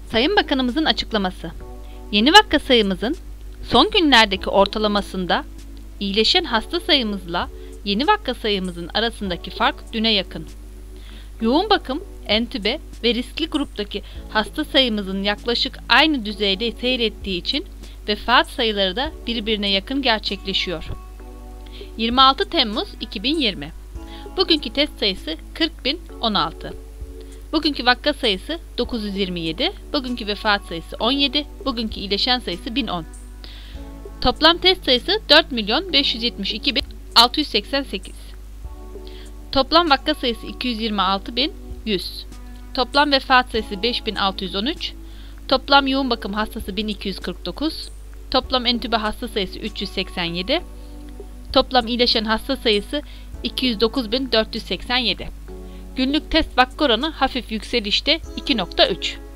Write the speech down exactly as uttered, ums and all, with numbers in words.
Sayın Bakanımızın açıklaması. Yeni vaka sayımızın son günlerdeki ortalamasında iyileşen hasta sayımızla yeni vaka sayımızın arasındaki fark düne yakın. Yoğun bakım, entübe ve riskli gruptaki hasta sayımızın yaklaşık aynı düzeyde seyrettiği için vefat sayıları da birbirine yakın gerçekleşiyor. yirmi altı Temmuz iki bin yirmi. Bugünkü test sayısı kırk bin on altı. Bugünkü vaka sayısı dokuz yüz yirmi yedi, bugünkü vefat sayısı on yedi, bugünkü iyileşen sayısı bin on. Toplam test sayısı dört milyon beş yüz yetmiş iki bin altı yüz seksen sekiz. Toplam vaka sayısı iki yüz yirmi altı bin yüz. Toplam vefat sayısı beş bin altı yüz on üç. Toplam yoğun bakım hastası bin iki yüz kırk dokuz. Toplam entübe hasta sayısı üç yüz seksen yedi. Toplam iyileşen hasta sayısı iki yüz dokuz bin dört yüz seksen yedi. Günlük test vaka oranı hafif yükselişte iki nokta üç.